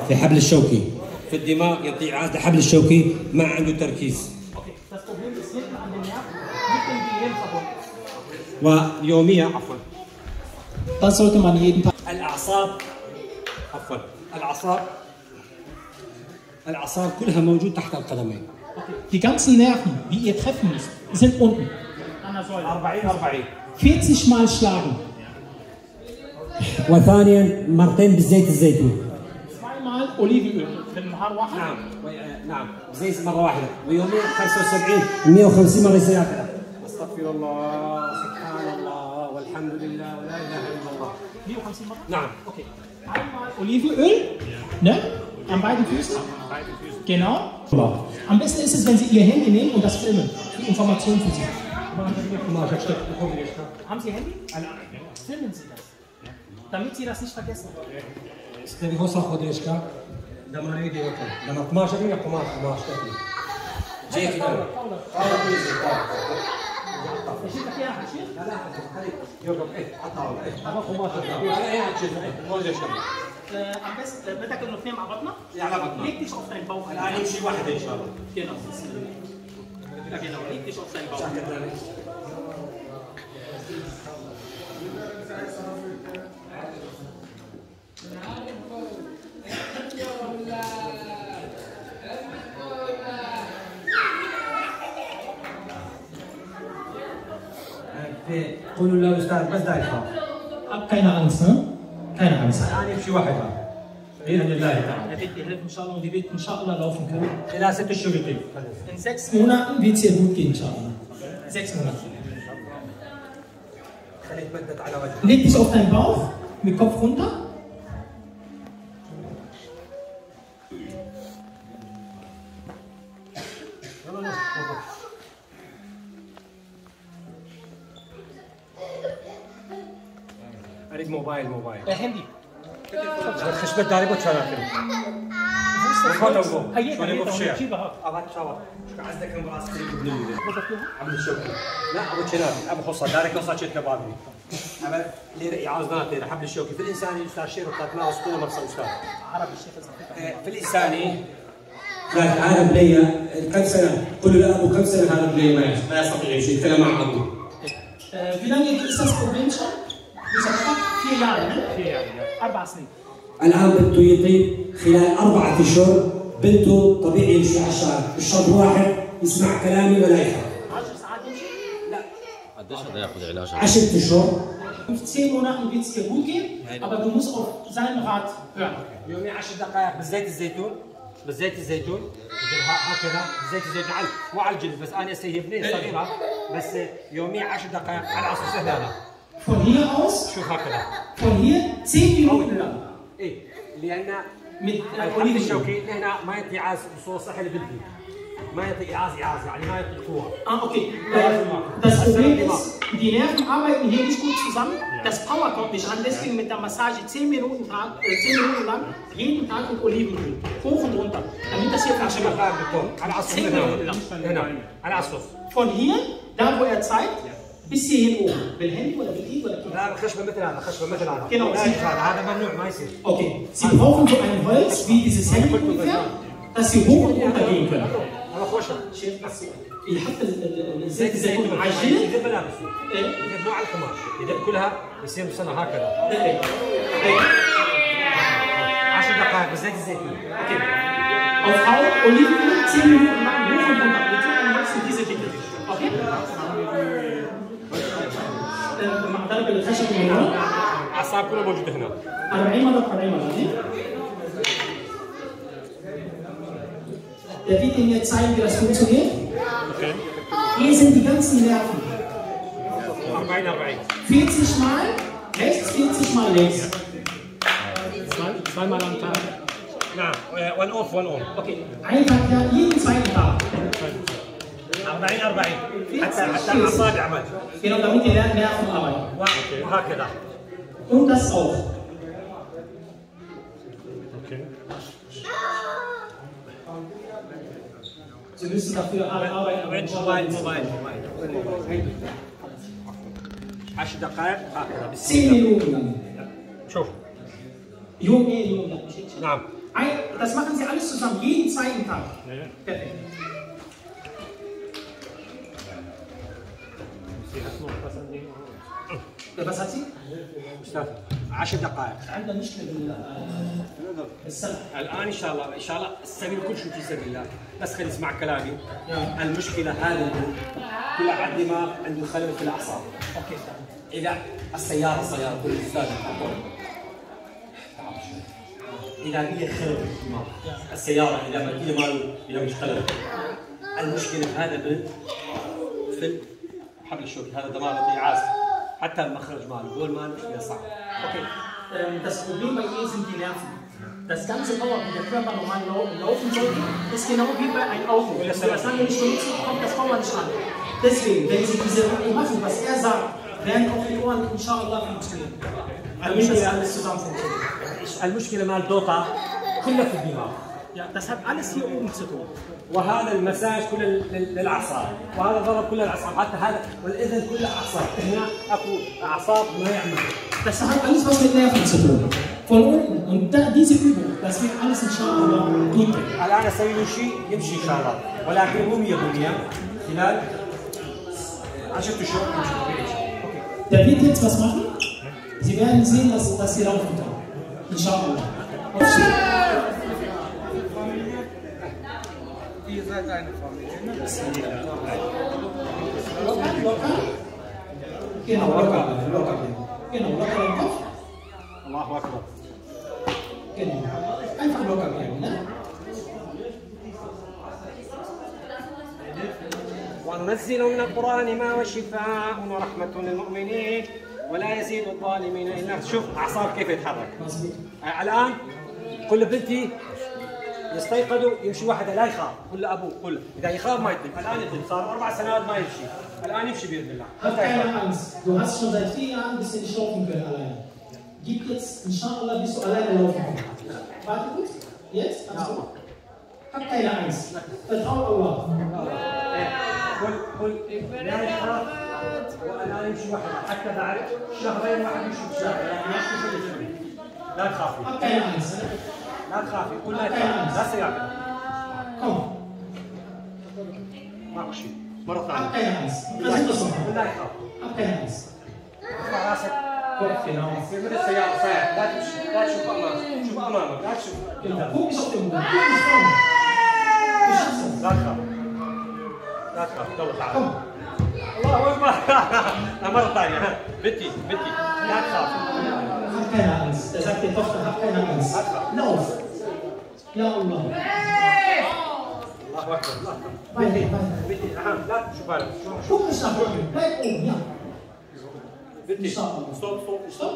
في حبل الشوكي، في الدماغ ينطي إعازة حبل الشوكي ما عنده تركيز. ويوميا عفوا Das sollte man jeden Tag. الأعصاب الأعصاب كلها موجود تحت القدمين. Die ganzen Nerven, die ihr treffen müsst, sind unten. 40 Mal schlagen. وثانيا مرتين بالزيت الزيتون. Zweimal Olivenöl. نعم زيت مرة واحدة، ويوميا 75 150 مرة يصير هكذا. استغفر الله سبحان الله والحمد لله ولا إله إلا الله. 150 Mal? نعم. Okay. Einmal Olivenöl, ne? An beiden Füßen. Genau. Am besten ist es, wenn Sie Ihr Handy nehmen und das filmen. Die Informationen für Sie. Haben Sie Handy? Filmen Sie das. Damit Sie das nicht vergessen. لما يجي لما 12 قماش تاكل زي كده am besten بدك انه تنام على بطنك؟ على بطنك. leg dich auf deinen Bauch. الان يمشي واحده ان شاء الله. Genau. Genau, leg dich auf deinen Bauch. قولوا له استاذ بس داير يخاف. Hab keine Angst, ne? Keine Angst. الان يمشي وحدها باذن الله تعالى. Er wird dir helfen, inshallah, und die wird inshallah laufen können. خلال 6 شهور يطيب. In 6 Monaten wird es ihr gut gehen, inshallah. 6 Monate. خليك مدت على وجهك. Leg dich auf deinen Bauch, mit Kopf runter. اريد موبايل. Handy. خشبت داري بو تشاركني. عندك امراض عبد الشوكي لا ابو تشنافي ابو خصه دارك قصه شيء كبابي اما لي اعاز لي حبل الشوكي في الانساني استاذ شير وطلعنا اسطوره مرسى استاذ عربي الشيخ في الانساني ذاك عالم بنيه كم سنه قل له ابو كم سنه هذا البنيه ما يستطيع يمشي يتكلم مع ابوه. Wie lange ist das Problem schon? 4 Jahre, ne? 4 Jahre, ja. 4 سنين. الان بده يطيب خلال 4 اشهر بنته طبيعي يمشي على الشارع، الشهر واحد يسمع كلامي ولا يخاف. 10 ساعات يمشي؟ لا. قديش هذا ياخذ علاج؟ 10 اشهر. In 10 Monaten wird es dir gut gehen, aber du musst auf seinen Rat hören. يومي 10 دقائق بالزيت الزيتون هكذا زيت الزيتون مو على الجلد بس انا هي بنيه صغيره بس يوميا 10 دقائق على عصر سهل هذا. Von hier aus. شوف هكذا. Von hier 10 Minuten lang. ايه لان mit الحبل الشوكي هنا ما يعطي اعاز بصوره صحي لبنتي. ما يعطي اعاز يعني ما يعطي قوه. Okay. Das Problem ist, die Nerven arbeiten hier nicht gut zusammen. Das Power kommt nicht an. Deswegen mit der Massage 10 Minuten lang, jeden Tag mit Olivenöl. Hoch und runter. Damit das hier funktioniert. 10 Minuten lang. Von hier, da wo er zeigt, bis hierhin oben. بالهند ولا بالايد ولا كده؟ لا خشبه مثل هذا. Genau. هذا ممنوع ما يصير. Okay. Sie brauchen so ein Holz wie dieses Hemd ungefähr, dass Sie hoch und runter gehen können. يحط الزيت الزيتون مع الجلد يذب ملابسه يذب مو على القماش يذب كلها يصير بسنه هكذا 10 دقائق بزيت الزيتون. Auf Haut Olivenöl 10 Minuten lang hoch und runter. Wir tun am liebsten diese Dicke. Okay? مع ضرب الخشب من هنا. اعصاب كلها موجوده هنا. 40 مرة 40 مرة. Der wird Ihnen jetzt zeigen, wie das funktioniert. Okay. Hier sind die ganzen Nerven. 40 Mal rechts, 40 Mal links. Zweimal am Tag. نعم one off. Okay. Einfach ja jeden zweiten Tag. 40 حتى الاصابع عمل. Genau, damit die Nerven arbeiten. وهكذا. Und das auch. Okay. Sie müssen dafür arbeiten. موبايل 10 دقائق هكذا 10 Minuten lang. شوف يوم. نعم Das machen Sie alles zusammen, jeden zweiten Tag. Perfekt. Was hat sie? استاذ 10 دقائق. عندنا مشكلة بالسمع. الان ان شاء الله السبيل كل شيء في سبيل الله، بس خلي اسمع كلامي. المشكله هذا البنت كل عاد دماغ عنده خلل في الاعصاب. اوكي. اذا السياره كل استاذ اذا هي خلل في الدماغ، السياره اذا ما هي ماله اذا مش خلل. المشكله في هذا البنت في حبل الشوكي، هذا دماغ عازل. حتى المخرج ماله هو المال مشكله صعبه. Okay. Das Problem bei ihr sind die Nerven. Das ganze Power, wie der Körper normal laufen sollte, ist genau wie bei einem Auto. Wenn du das lange nicht benutzt, kommt das Power nicht an. Deswegen, wenn Sie diese Übung machen, was er sagt, werden auch die Ohren inshallah funktionieren. Damit das alles zusammen funktioniert. المشكله مال دوطه كلها في الدماغ. Ja, das hat alles hier oben zu tun. وهذا المساج كله للاعصاب، وهذا ضرب كل الاعصاب، حتى هذا والاذن كلها اعصاب، هنا اكو اعصاب ما يعمل. Das hat alles was mit Nerven zu tun. Von unten und da, diese Übung, das wird alles inshallah gut gehen. الان اسوي له شيء يمشي ان شاء الله، ولكن مو 100% خلال 10 اشهر يمشي. Der wird jetzt was machen. Sie werden sehen, dass sie laufen kann. Inshallah. Ihr seid eine Familie, ne? Locker. Genau, locker. Genau, locker im Kopf. Allahu Akbar. Genau. Einfach locker bleiben, ne? وننزل من القرآن ما هو شفاء ورحمة للمؤمنين ولا يزيد الظالمين إلا. شوف أعصاب كيف يتحرك. الآن كل بنتي يستيقظوا يمشي واحدة لا يخاف، كل أبوه كله إذا يخاف ما يدري. الآن يدري صار 4 سنوات ما يمشي، الآن يمشي بإذن الله. Hab keine Angst. Du hast schon seit 4 Jahren ein bisschen nicht laufen können alleine. Gib jetzt, inshallah, bis du alleine laufen kannst. Warte kurz. Jetzt? Also, hab keine Angst. Vertrau Allah. كل لا يخاف والآن يمشي واحد، حتى بعد شهرين واحد يمشي بشهر، يعني يمشي كل شيء. لا تخافي. Hab keine Angst. لا تخافي، كل لا تخافي، لا سيعمل. Komm. ماكو شيء. مرة Hab ثانية. keine Angst. Versuch das nochmal. لا يخاف. Hab keine Angst. ارفع راسك. Genau. في من السيارة صاير، لا تمشي، لا تشوف أمامك، شوف أمامك، لا تشوف. Genau. Guck nicht auf den Boden. Guck nicht vorne. Du schaffst das. لا تخاف. لا تخاف، يلا تعال. Komm. الله أكبر. مرة ثانية، ها، بنتي، لا تخاف. Hab keine Angst. Er sagt der Tochter, hab keine Angst. Lauf. Ja Allah. الله أكبر. Weiter. بنتي، أهم، لا تشوف هذا. Guck nicht nach oben. Bleib oben, ja. بنتي، ستوب. Stopp.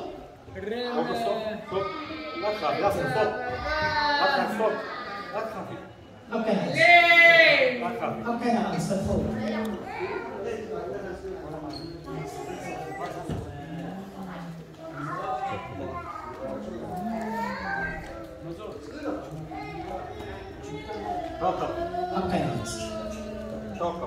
لا تخافي، لا ستوب. لا تخافي، ستوب. لا تخافي. Hab keine Angst. لا تخافي. Hab keine Angst. Vertrau. توقف. Hab keine Angst. توقف.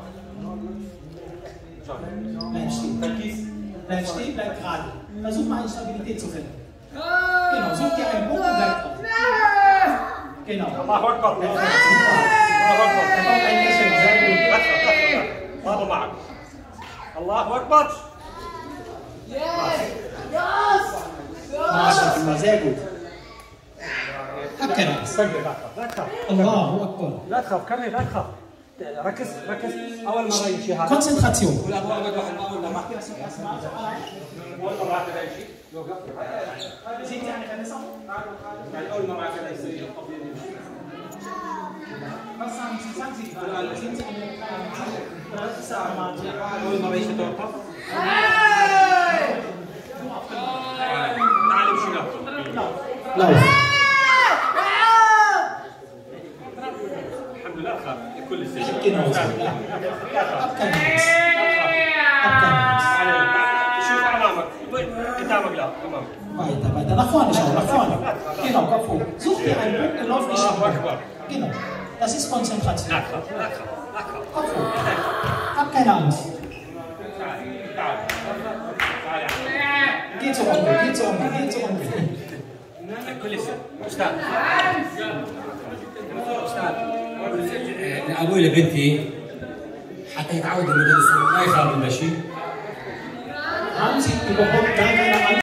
Bleib stehen. تركيز. Bleib stehen, bleib gerade. Versuch mal eine Stabilität zu finden. Genau, such dir einen Punkt und bleib drauf. Genau. الله أكبر. Super. الله أكبر. Da kommt ein Lächeln, sehr gut. بابا معك. الله أكبر. MashaAllah, sehr gut. Hab keine Angst. لا تخاف. Allahu Akbar. لا تخاف، كمل، لا تخاف. ركز. أول مرة يمشي هذا. Konzentration. ولا أول مرة أول مرة هكذا يمشي. Sehen Sie eine Verbesserung? يعني أول مرة هكذا يصير الطبيعي يمشي. Was sagen Sie? Sagen Sie, sehen Sie eine أول مرة يتوقف. تعال امشي له. Lauf. الحمد لله خاف كل شيء. Genau so. Hab keine Angst. Hab keine Angst. شوف أمامك. قدامك لا أمامك. Weiter. Nach vorne schauen, nach vorne. Genau, Kopf hoch. Such dir einen Punkt und lauf nicht nach الله vorne. أكبر. Genau. Das ist Konzentration. لا تخاف. Kopf hoch. Hab keine Angst. تعال. Geh zu Onkel. كل شيء. أستاذ. ابوي لبنتي حتى يتعودوا انه ما يخافوا من شيء. Haben Sie überhaupt gar